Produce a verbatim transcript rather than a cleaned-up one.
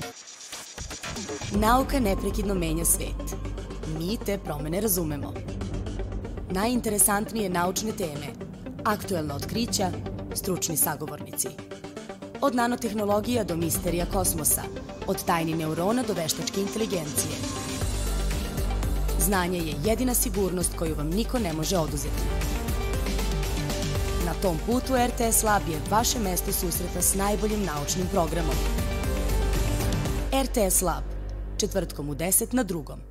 Nauka neprekidno menja svet. Mi te promene razumemo. Najinteresantnije naučne teme, aktuelna otkrića, stručni sagovornici. Od nanotehnologija do misterija kosmosa, od tajni neurona do veštačke inteligencije. Znanje je jedina sigurnost koju vam niko ne može oduzeti. Na tom putu R T S Lab je vaše mesto susreta s najboljim naučnim programom. R T S Lab, četvrtkom u deset na drugom.